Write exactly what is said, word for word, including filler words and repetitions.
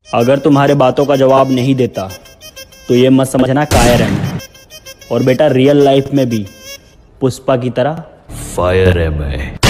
अगर तुम्हारे बातों का जवाब नहीं देता तो ये मत समझना कायर है मैं। और बेटा रियल लाइफ में भी पुष्पा की तरह फायर है मैं।